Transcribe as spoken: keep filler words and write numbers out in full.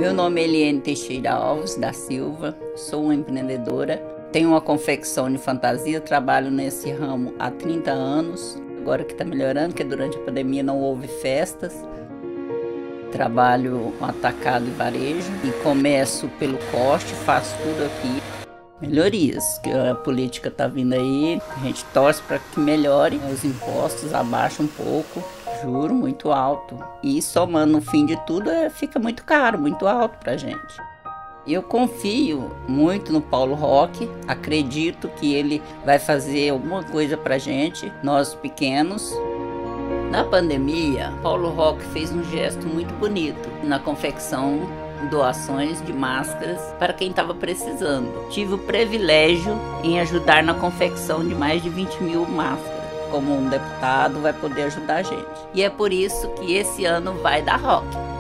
Meu nome é Eliene Teixeira Alves da Silva, sou uma empreendedora, tenho uma confecção de fantasia, trabalho nesse ramo há trinta anos, agora que está melhorando, porque durante a pandemia não houve festas. Trabalho atacado e varejo e começo pelo corte, faço tudo aqui. Melhorias, que a política está vindo aí, a gente torce para que melhore, os impostos abaixam um pouco, juro muito alto. E somando no fim de tudo, é, fica muito caro, muito alto para a gente. Eu confio muito no Paulo Roque, acredito que ele vai fazer alguma coisa para a gente, nós pequenos. Na pandemia, Paulo Roque fez um gesto muito bonito na confecção, doações de máscaras para quem estava precisando. Tive o privilégio em ajudar na confecção de mais de vinte mil máscaras. Como um deputado vai poder ajudar a gente. E é por isso que esse ano vai dar Roque.